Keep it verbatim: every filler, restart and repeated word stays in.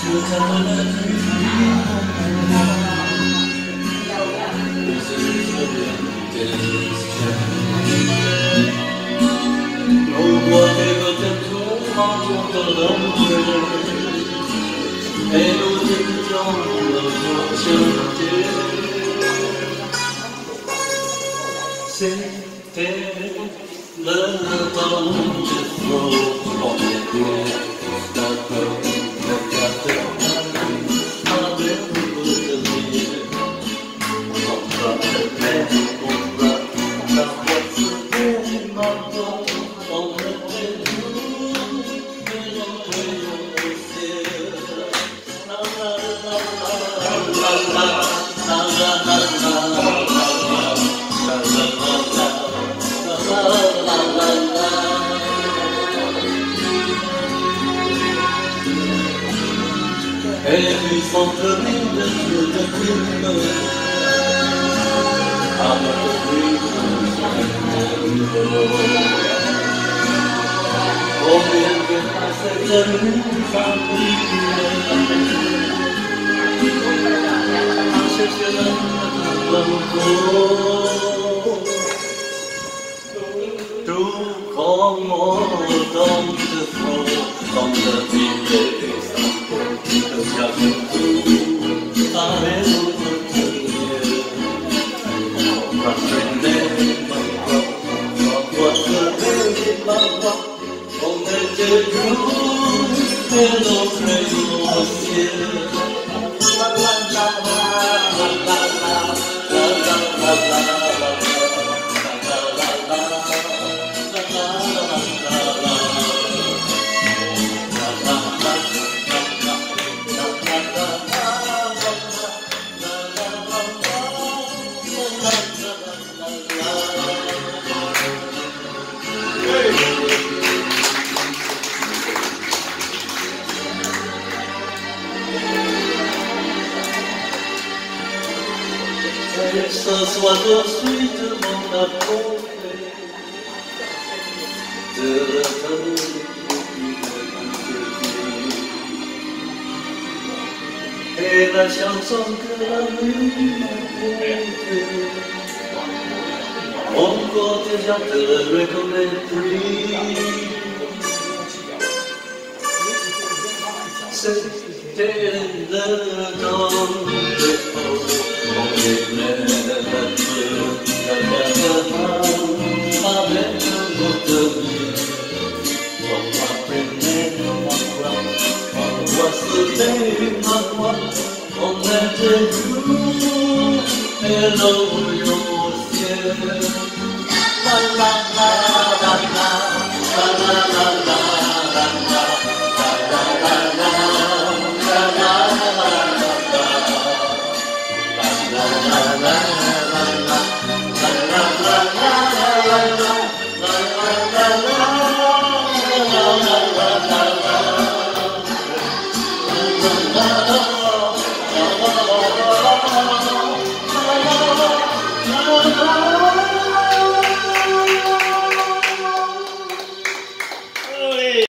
路过这个珍珠港的冷水，黑路紧张的过相街，谁给了当之后我面对那个我家的他的不的脸，我的泪，我的那我是被骂的，我的泪流，没有没有血，啦啦啦啦啦啦啦啦啦啦。Every song coming the truth of the I'm not the dreamers Only every passage of the family I said you love go To come all down the floor on the village Ce soir je suis devant la porte de la famille et la chanson que la nuit m'a portée. Encore déjà te reconnais plus. C'était le temps de on est avec notre vie, on va prendre on va se lever on est debout et l'eau au ciel. La la la la la la la la la la.